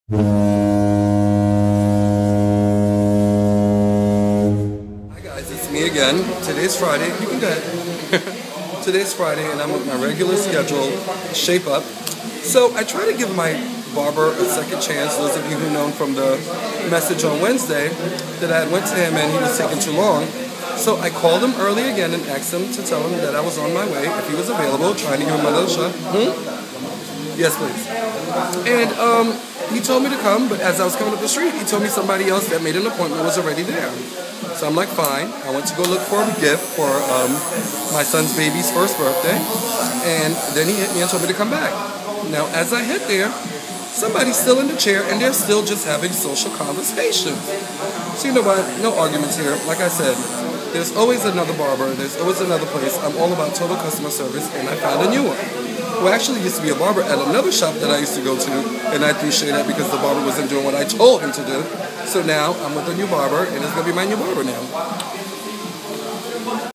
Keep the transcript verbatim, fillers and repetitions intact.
Hi guys, it's me again. Today's Friday. You can go ahead. Today's Friday and I'm with my regular schedule, Shape Up. So I try to give my barber a second chance. Those of you who know from the message on Wednesday that I went to him and he was taking too long. So I called him early again and asked him to tell him that I was on my way, if he was available, trying to give him another shot. Hmm? Yes, please. And um, he told me to come, but as I was coming up the street, he told me somebody else that made an appointment was already there. So I'm like, fine. I went to go look for a gift for um, my son's baby's first birthday, and then he hit me and told me to come back. Now, as I head there, somebody's still in the chair, and they're still just having social conversation. So you know what? No arguments here. Like I said, there's always another barber. There's always another place. I'm all about total customer service, and I found a new one. Who actually used to be a barber at another shop that I used to go to, and I threw shade at because the barber wasn't doing what I told him to do. So now I'm with a new barber, and it's going to be my new barber now.